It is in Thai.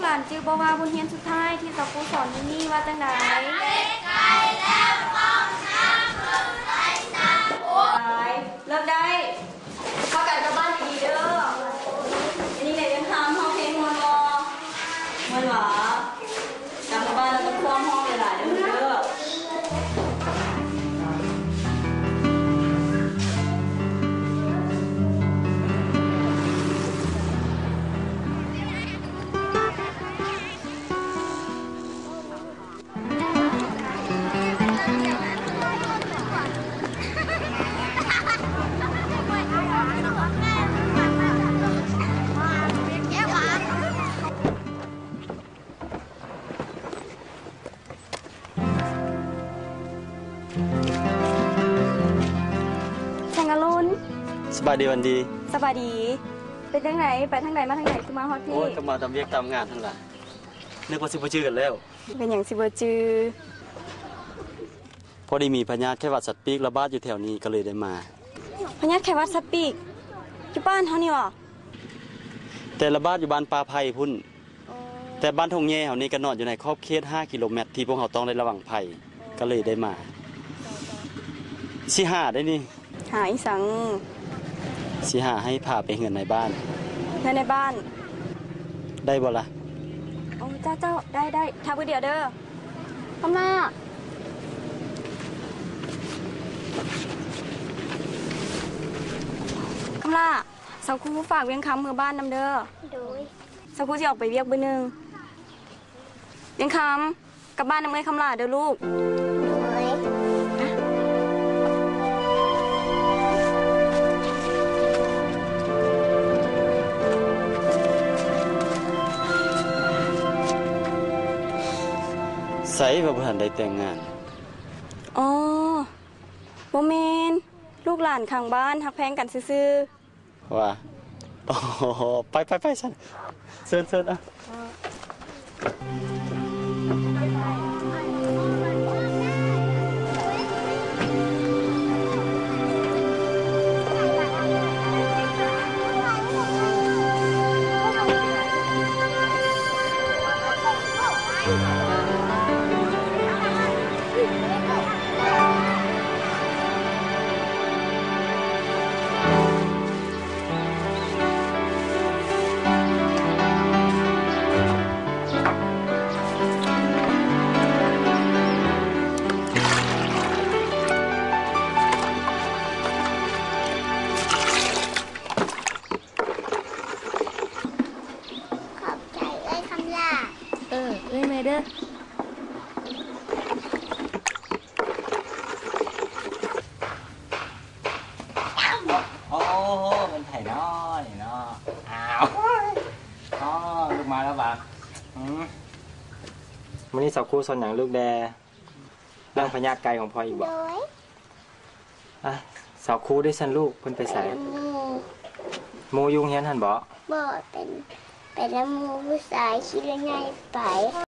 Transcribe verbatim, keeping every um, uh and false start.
หลานจื้อบ่ว่าบนเฮียนสุดท้ายที่สกูสอนที่นี่ว่าจังไดเลิกได้เข้ากันกับบ้านดีเด้ออันนี้ไหนยังทำห้องเพลงมวนวอมวนหวากลับมาบ้านแล้วก็คว่ำห้องหลายๆเด้อเด้อสบายดีวันดีสบายดีเป็นทางไหนไปทางไหนมาทางไหนคือมาฮอตที่โอ้ยก็มาทำเวียกตามงานทั้งหลายนึกว่าสิบชื่อกันแล้วเป็นอย่างสิบจือพอดีมีพญาติไข้หวัดสัตว์ปีกระบาดอยู่แถวนี้ก็เลยได้มาพญาติไข้หวัดสัตว์ปีกอยู่บ้านเขานี่หรอแต่ระบาดอยู่บ้านปลาไผ่พุ่นแต่บ้านทงแย่แถวนี้ก็นอนอยู่ในขอบเขตห้ากิโลเมตรที่พวกเขาต้องได้ระวังภัยก็เลยได้มาสิหาได้นี่หาอีสังสิหาให้พาไปเงินในบ้านเงินในบ้านได้บ่ล่ะโอ้เจ้าเจ้าได้ได้ทำไปเดียวเด้อคำล่าคำล่าสักครู่ฝากเวียงคำมือบ้านนำเด้อโดยสักครู่จะออกไปเวียกไปหนึ่งเวียงคำกับบ้านนำเอ้ยคำล่าเด้อลูกใส่ว่าบ่ทันได้แต่งงานอ๋อโมเมนลูกหลานข้างบ้านฮักแพงกันซื่อๆว่าอ๋อไปไปไปฉันเชิญเชิญอ่ะโอ้โหเป็นไถ่น้อนี่เนาะอ้าวอ๋อลูกมาแล้วบักวันนี้สาวครูสอนอย่างลูกแดเรื่องพญาไก่ของพ่ออีกบอกอ่ะสาวครูได้สันลูกเพิ่นไปใส่โมยุงเฮียนหันบอกบอกเป็นเป็นน้ำมูผู้ชายคิดง่ายไป